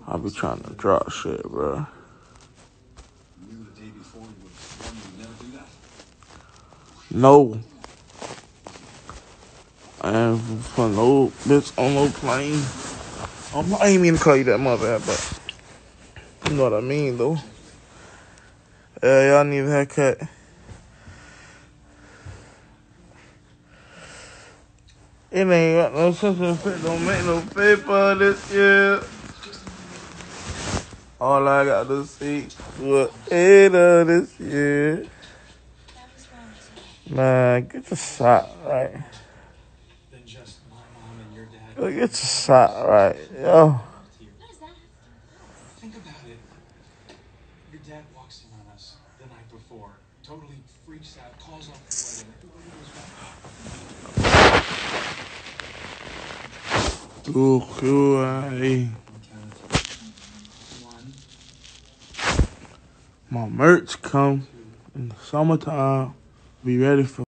I be trying to drop shit, bro. No. I ain't put no bitch on no plane. I ain't mean to call you that, my bad, but you know what I mean, though. Y'all need a haircut. It ain't got no sense of fit. Don't make no paper this year. All I got to see was later this year. Man, get your shot right. Get your shot right, yo. Think about it. Your dad walks in on us the night before, totally freaks out, calls off the wedding. Everybody goes back. My merch come in the summertime. Be ready for